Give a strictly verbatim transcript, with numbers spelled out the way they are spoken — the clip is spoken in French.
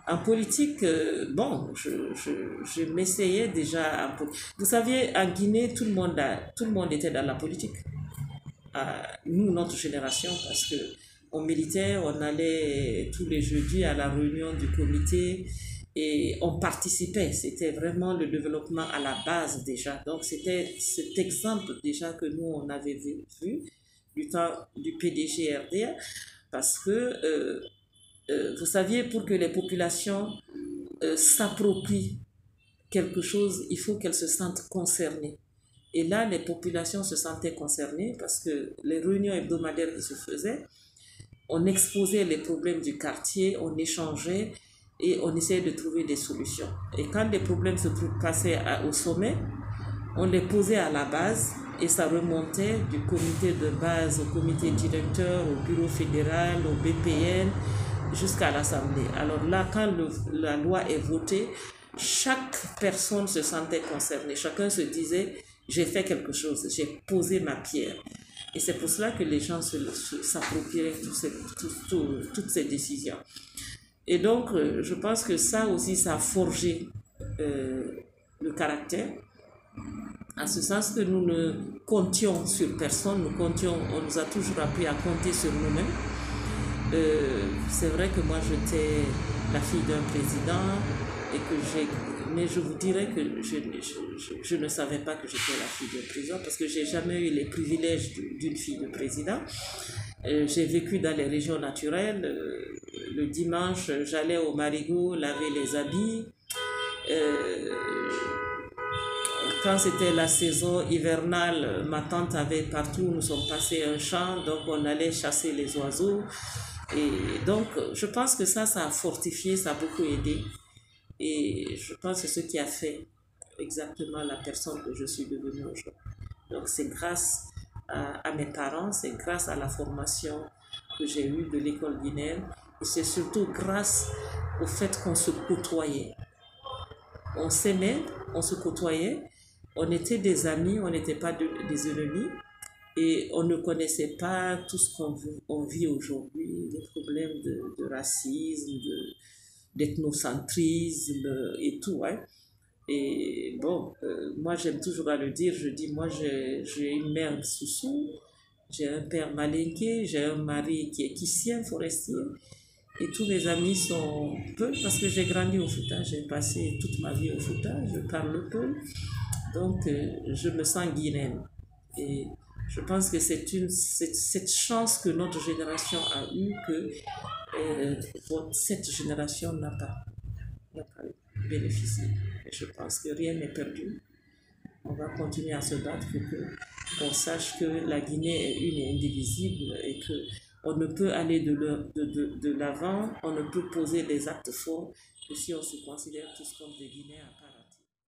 En politique, euh, bon, je, je, je m'essayais déjà. En po- Vous savez, en Guinée, tout le monde a, tout le monde était dans la politique. À nous, notre génération, parce que on militait, on allait tous les jeudis à la réunion du comité et on participait. C'était vraiment le développement à la base déjà. Donc c'était cet exemple déjà que nous on avait vu, vu du temps du P D G R D A, parce que euh, euh, vous saviez, pour que les populations euh, s'approprient quelque chose, il faut qu'elles se sentent concernées. Et là, les populations se sentaient concernées parce que les réunions hebdomadaires qui se faisaient, on exposait les problèmes du quartier, on échangeait et on essayait de trouver des solutions. Et quand les problèmes se passaient à- au sommet, on les posait à la base et ça remontait du comité de base au comité directeur, au bureau fédéral, au B P N, jusqu'à l'Assemblée. Alors là, quand le- la loi est votée, chaque personne se sentait concernée. Chacun se disait, j'ai fait quelque chose, j'ai posé ma pierre. Et c'est pour cela que les gens se- se- s'appropriaient tous ces- tous- tous- toutes ces décisions. Et donc, euh, je pense que ça aussi, ça a forgé euh, le caractère, en ce sens que nous ne comptions sur personne, nous comptions, on nous a toujours appris à compter sur nous-mêmes. Euh, c'est vrai que moi j'étais la fille d'un président et que j'ai, mais je vous dirais que je, je, je, je ne savais pas que j'étais la fille d'un président parce que j'ai jamais eu les privilèges d'une fille de président. Euh, j'ai vécu dans les régions naturelles. Euh, le dimanche, j'allais au Marigot laver les habits. Euh, Quand c'était la saison hivernale, ma tante avait partout, nous sommes passés un champ, donc on allait chasser les oiseaux. Et donc, je pense que ça, ça a fortifié, ça a beaucoup aidé. Et je pense que c'est ce qui a fait exactement la personne que je suis devenue aujourd'hui. Donc, c'est grâce à, à mes parents, c'est grâce à la formation que j'ai eue de l'école guinéenne. Et c'est surtout grâce au fait qu'on se côtoyait. On s'aimait, on se côtoyait, on était des amis, on n'était pas de- des ennemis et on ne connaissait pas tout ce qu'on vit, on vit aujourd'hui, les problèmes de, de racisme, de- d'ethnocentrisme et tout. Hein. Et bon, euh, moi j'aime toujours à le dire, je dis, moi j'ai j'ai une mère Soussou, j'ai un père malinqué, j'ai un mari qui est quissien, forestier. Et tous mes amis sont peu parce que j'ai grandi au Fouta, j'ai passé toute ma vie au Fouta, je parle peu, donc euh, je me sens guinéenne. Et je pense que c'est une c'est cette chance que notre génération a eue que euh, votre- cette génération n'a pas, n'a pas bénéficié. Et je pense que rien n'est perdu. On va continuer à se battre pour que qu'on sache que la Guinée est une et indivisible et que on ne peut aller de, le- de, de, de l'avant, on ne peut poser des actes forts que si on se considère tous comme des Guinéens à part.